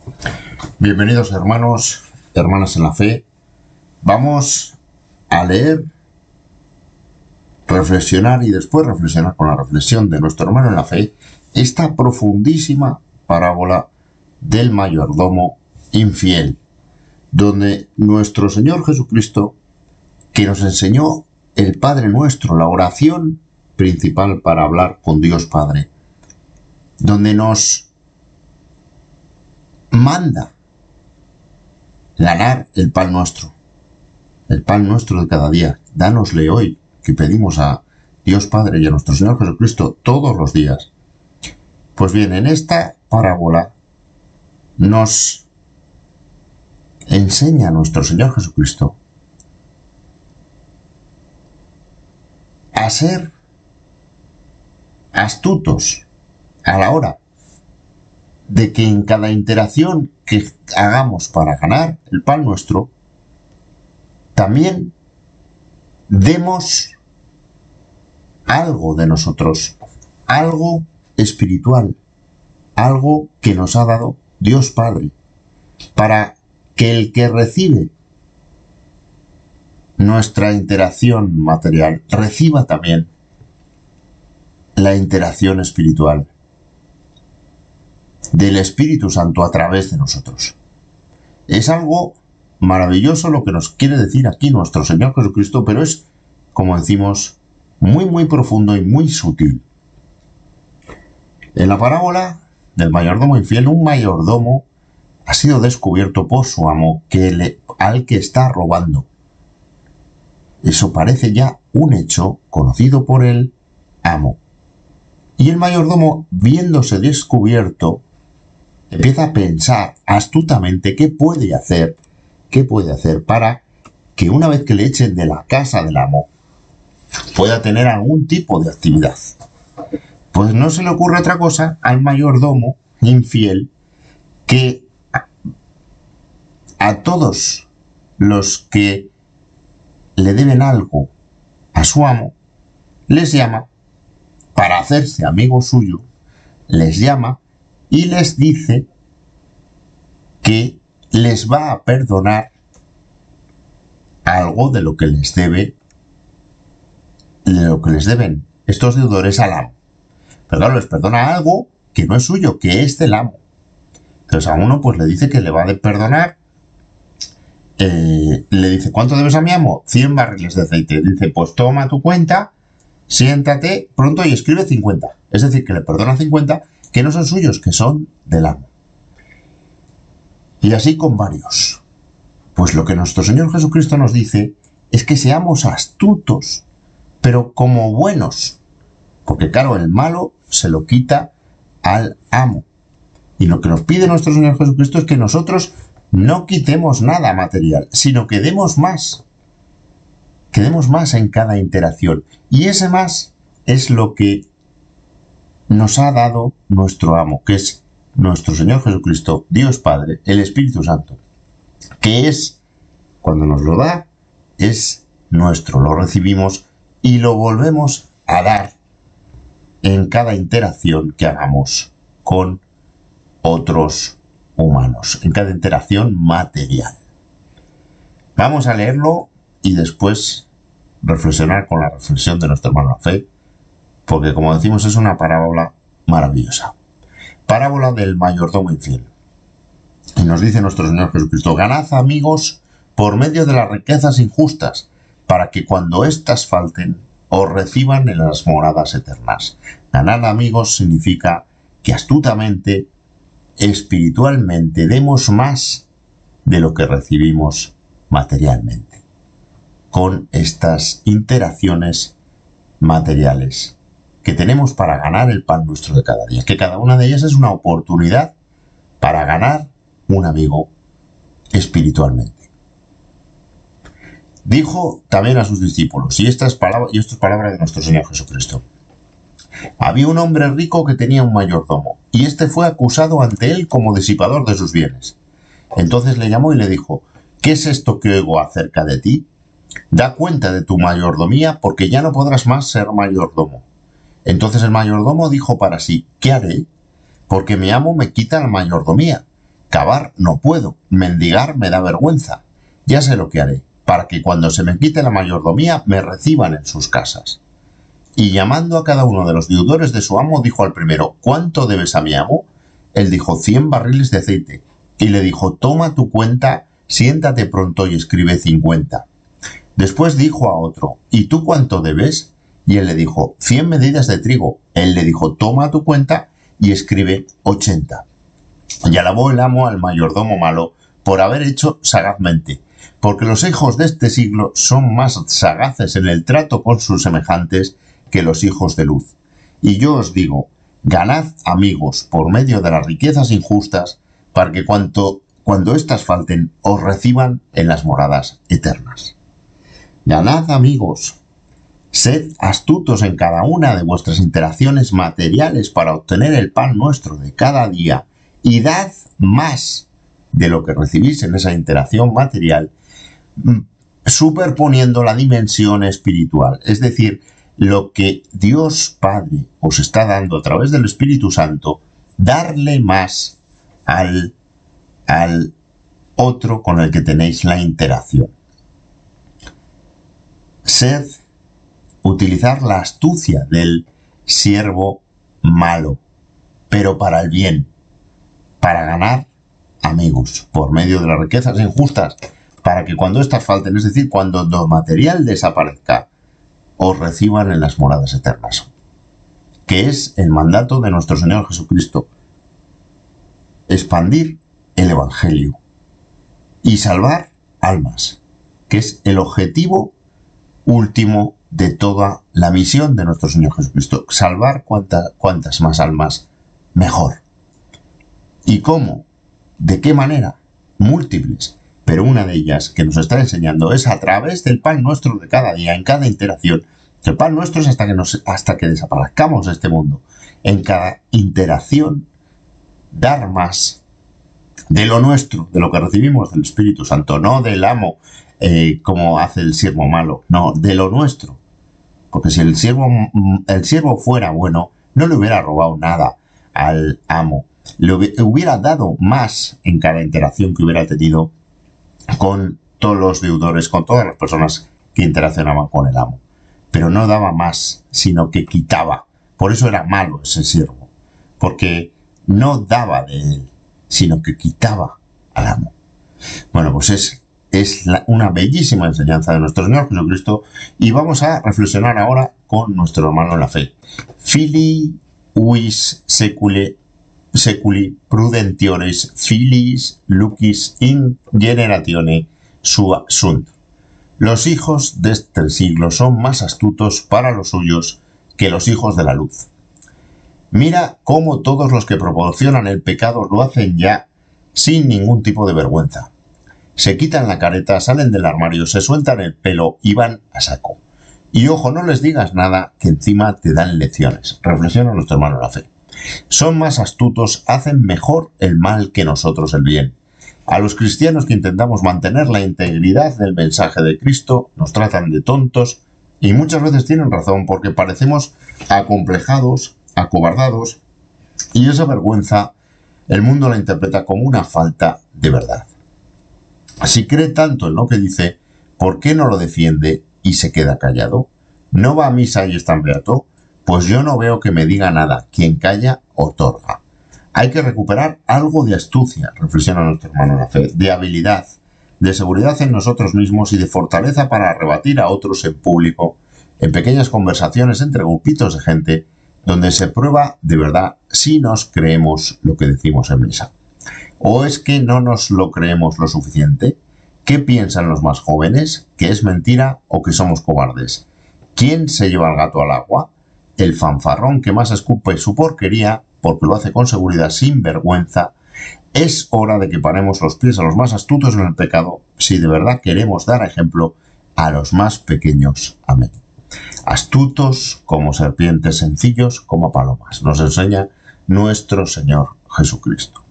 Bienvenidos hermanos, hermanas en la fe. Vamos a leer, reflexionar y después reflexionar con la reflexión de nuestro hermano en la fe esta profundísima parábola del mayordomo infiel, donde nuestro Señor Jesucristo, que nos enseñó el Padre Nuestro, la oración principal para hablar con Dios Padre, donde nos manda ganar el pan nuestro de cada día. Dánosle hoy, que pedimos a Dios Padre y a nuestro Señor Jesucristo todos los días. Pues bien, en esta parábola nos enseña nuestro Señor Jesucristo a ser astutos a la hora de que en cada interacción que hagamos para ganar el pan nuestro, también demos algo de nosotros, algo espiritual, algo que nos ha dado Dios Padre, para que el que recibe nuestra interacción material reciba también la interacción espiritual del Espíritu Santo a través de nosotros. Es algo maravilloso lo que nos quiere decir aquí nuestro Señor Jesucristo, pero es, como decimos, muy profundo y muy sutil. En la parábola del mayordomo infiel, un mayordomo ha sido descubierto por su amo al que está robando. Eso parece ya un hecho conocido por el amo. Y el mayordomo, viéndose descubierto, empieza a pensar astutamente qué puede hacer para que una vez que le echen de la casa del amo, pueda tener algún tipo de actividad. Pues no se le ocurre otra cosa al mayordomo infiel que a todos los que le deben algo a su amo, les llama para hacerse amigo suyo, les llama y les dice que les va a perdonar algo de lo que les deben estos deudores al amo. Pero claro, les perdona algo que no es suyo, que es del amo. Entonces a uno pues le dice que le va a perdonar, le dice, ¿cuánto debes a mi amo? 100 barriles de aceite. Dice, pues toma tu cuenta, siéntate pronto y escribe 50. Es decir, que le perdona 50 que no son suyos, que son del amo. Y así con varios. Pues lo que nuestro Señor Jesucristo nos dice es que seamos astutos, pero como buenos. Porque claro, el malo se lo quita al amo. Y lo que nos pide nuestro Señor Jesucristo es que nosotros no quitemos nada material, sino que demos más. Que demos más en cada interacción. Y ese más es lo que nos ha dado nuestro amo, que es nuestro Señor Jesucristo, Dios Padre, el Espíritu Santo, que es, cuando nos lo da, es nuestro, lo recibimos y lo volvemos a dar en cada interacción que hagamos con otros humanos, en cada interacción material. Vamos a leerlo y después reflexionar con la reflexión de nuestro hermano la fe, porque como decimos es una parábola maravillosa. Parábola del mayordomo infiel. Y nos dice nuestro Señor Jesucristo, ganad amigos por medio de las riquezas injustas, para que cuando éstas falten, os reciban en las moradas eternas. Ganar amigos significa que astutamente, espiritualmente, demos más de lo que recibimos materialmente, con estas interacciones materiales que tenemos para ganar el pan nuestro de cada día, que cada una de ellas es una oportunidad para ganar un amigo espiritualmente. Dijo también a sus discípulos, y esto es palabra de nuestro Señor Jesucristo: había un hombre rico que tenía un mayordomo, y éste fue acusado ante él como disipador de sus bienes. Entonces le llamó y le dijo, ¿qué es esto que oigo acerca de ti? Da cuenta de tu mayordomía, porque ya no podrás más ser mayordomo. Entonces el mayordomo dijo para sí, ¿qué haré? Porque mi amo me quita la mayordomía. Cavar no puedo, mendigar me da vergüenza. Ya sé lo que haré, para que cuando se me quite la mayordomía me reciban en sus casas. Y llamando a cada uno de los deudores de su amo, dijo al primero: ¿cuánto debes a mi amo? Él dijo: 100 barriles de aceite. Y le dijo: toma tu cuenta, siéntate pronto y escribe 50. Después dijo a otro: ¿y tú cuánto debes? Y él le dijo: 100 medidas de trigo. Él le dijo: toma tu cuenta y escribe 80. Y alabó el amo al mayordomo malo por haber hecho sagazmente, porque los hijos de este siglo son más sagaces en el trato con sus semejantes que los hijos de luz. Y yo os digo, ganad amigos por medio de las riquezas injustas, para que cuando éstas falten, os reciban en las moradas eternas. Ganad amigos. Sed astutos en cada una de vuestras interacciones materiales para obtener el pan nuestro de cada día, y dad más de lo que recibís en esa interacción material, superponiendo la dimensión espiritual. Es decir, lo que Dios Padre os está dando a través del Espíritu Santo, darle más al otro con el que tenéis la interacción. Utilizar la astucia del siervo malo, pero para el bien, para ganar amigos por medio de las riquezas injustas, para que cuando éstas falten, es decir, cuando lo material desaparezca, os reciban en las moradas eternas, que es el mandato de nuestro Señor Jesucristo: expandir el Evangelio y salvar almas, que es el objetivo último de toda la misión de nuestro Señor Jesucristo. Salvar cuantas más almas, mejor. ¿Y cómo? ¿De qué manera? Múltiples. Pero una de ellas que nos está enseñando es a través del pan nuestro de cada día, en cada interacción. El pan nuestro es hasta que desaparezcamos de este mundo. En cada interacción, dar más de lo nuestro, de lo que recibimos del Espíritu Santo, no del amo, como hace el siervo malo, no, de lo nuestro. Porque si el siervo fuera bueno, no le hubiera robado nada al amo. Le hubiera dado más en cada interacción que hubiera tenido con todos los deudores, con todas las personas que interaccionaban con el amo. Pero no daba más, sino que quitaba. Por eso era malo ese siervo, porque no daba de él, sino que quitaba al amo. Bueno, pues es una bellísima enseñanza de nuestro Señor Jesucristo, y vamos a reflexionar ahora con nuestro hermano en la fe. Filii uis seculi prudentiores filis lucis in generatione sua sunt. Los hijos de este siglo son más astutos para los suyos que los hijos de la luz. Mira cómo todos los que proporcionan el pecado lo hacen ya sin ningún tipo de vergüenza. Se quitan la careta, salen del armario, se sueltan el pelo y van a saco. Y ojo, no les digas nada, que encima te dan lecciones. Reflexiona nuestro hermano en la fe. Son más astutos, hacen mejor el mal que nosotros el bien. A los cristianos que intentamos mantener la integridad del mensaje de Cristo nos tratan de tontos, y muchas veces tienen razón, porque parecemos acomplejados, acobardados, y esa vergüenza el mundo la interpreta como una falta de verdad. Si cree tanto en lo que dice, ¿por qué no lo defiende y se queda callado? ¿No va a misa y es tan beato? Pues yo no veo que me diga nada. Quien calla, otorga. Hay que recuperar algo de astucia, reflexiona nuestro hermano en la fe, de habilidad, de seguridad en nosotros mismos y de fortaleza para rebatir a otros en público, en pequeñas conversaciones entre grupitos de gente, donde se prueba de verdad si nos creemos lo que decimos en misa. ¿O es que no nos lo creemos lo suficiente? ¿Qué piensan los más jóvenes? ¿Que es mentira o que somos cobardes? ¿Quién se lleva al gato al agua? El fanfarrón que más escupe su porquería, porque lo hace con seguridad sin vergüenza. Es hora de que paremos los pies a los más astutos en el pecado, si de verdad queremos dar ejemplo a los más pequeños. Amén. Astutos como serpientes, sencillos como palomas, nos enseña nuestro Señor Jesucristo.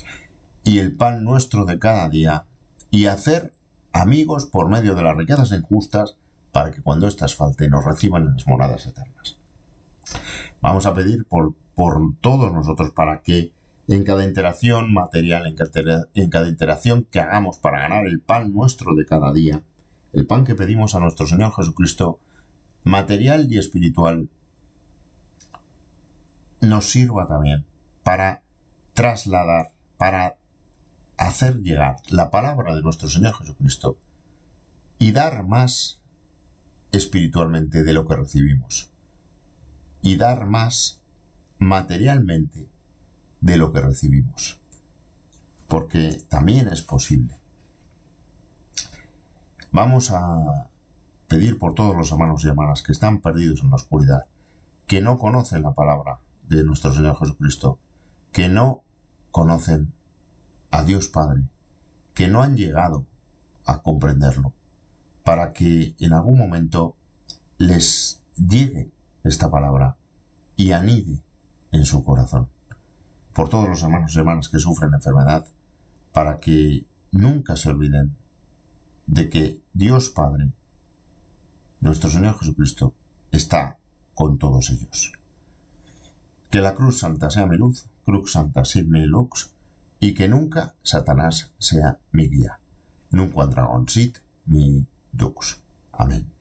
Y el pan nuestro de cada día, y hacer amigos por medio de las riquezas injustas, para que cuando éstas falten nos reciban en las moradas eternas. Vamos a pedir por todos nosotros, para que en cada interacción material, en cada interacción que hagamos para ganar el pan nuestro de cada día, el pan que pedimos a nuestro Señor Jesucristo, material y espiritual, nos sirva también para trasladar, para hacer llegar la palabra de nuestro Señor Jesucristo y dar más espiritualmente de lo que recibimos y dar más materialmente de lo que recibimos, porque también es posible. Vamos a pedir por todos los hermanos y hermanas que están perdidos en la oscuridad, que no conocen la palabra de nuestro Señor Jesucristo, que no conocen a Dios Padre, que no han llegado a comprenderlo, para que en algún momento les llegue esta palabra y anide en su corazón. Por todos los hermanos y hermanas que sufren enfermedad, para que nunca se olviden de que Dios Padre, nuestro Señor Jesucristo, está con todos ellos. Que la cruz santa sea mi luz, crux santa sit mi lux, y que nunca Satanás sea mi guía. Nunc quam dragon sit mi dux. Amén.